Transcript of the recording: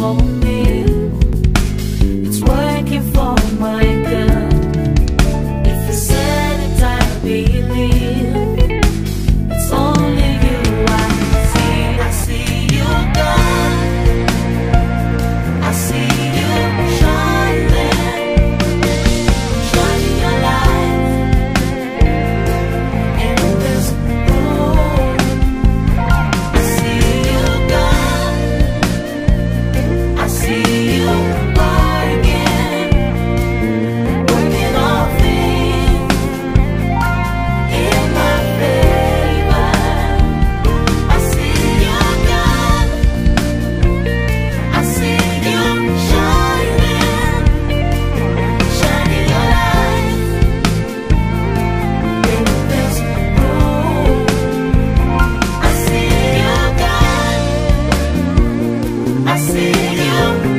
for me. It's working for my good. If you said it, I believe. It's only you I see you, God. I see you shining your light in this room. I see you, God. I see you working all things in my favor. I see you, God. I see you shining your light in this room. I see you, God. I see you.